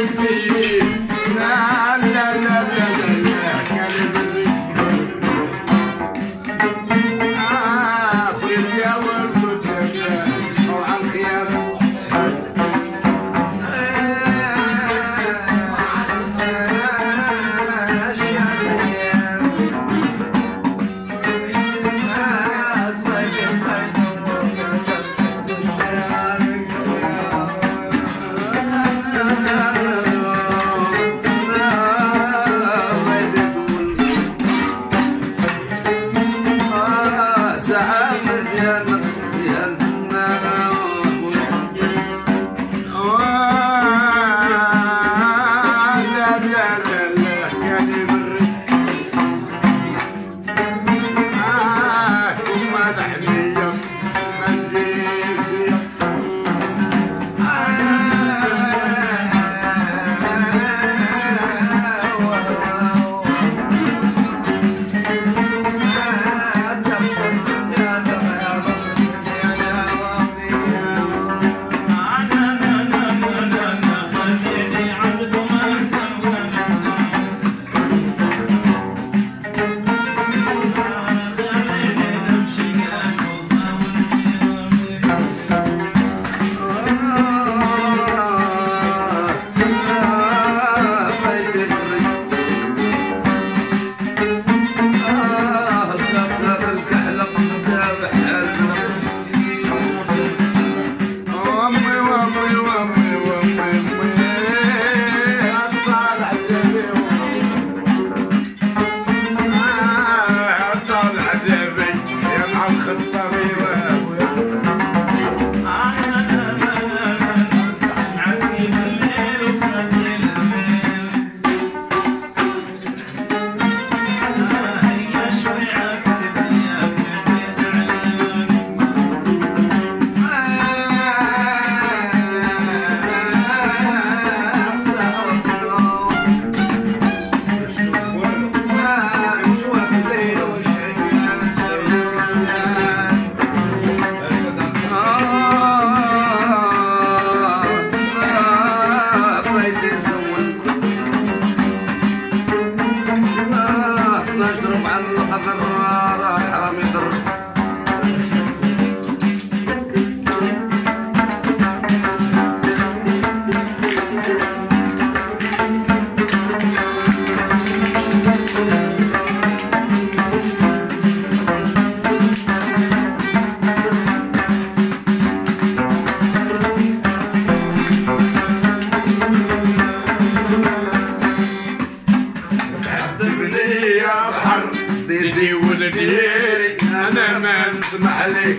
ديدي ولديري انا ما نسمع لك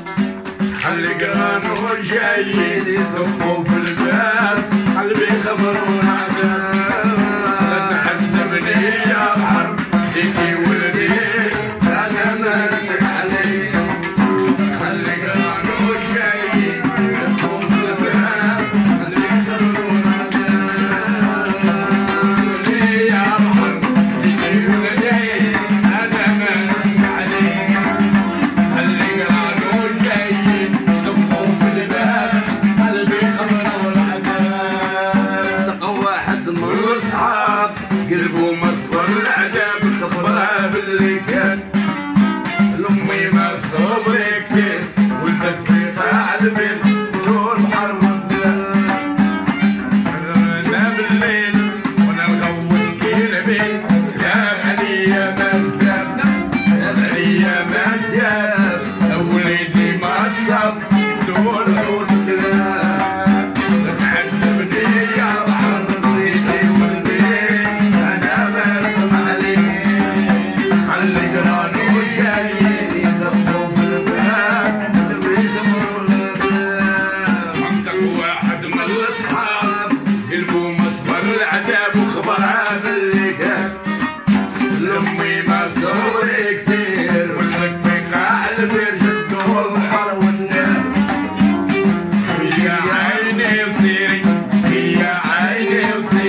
خلي قران وجايين يدقوا في الباب قلبي خبر ونادى تعذبني يا بحر ديدي ولديري انا ما نسمع لك خلي قران وجايين يدقوا في الباب قلبي خبر ونادى يا بحر ديدي ولديري قلبه مصدر العذاب خبرها باللي كان لامي ما صبر كتير ولدت في طاع البيت طول بحر انا بالليل وانا نغول كلبي جاب عليا ما جاب جاب عليا ما جاب وليدي ما تصب دول عود كلاب تعذبني يا بحر ضيقي لامي ما صبر كتير ولك بقاع البير جدوا البحر والنار يا عيني وسيري يا عيني وسيري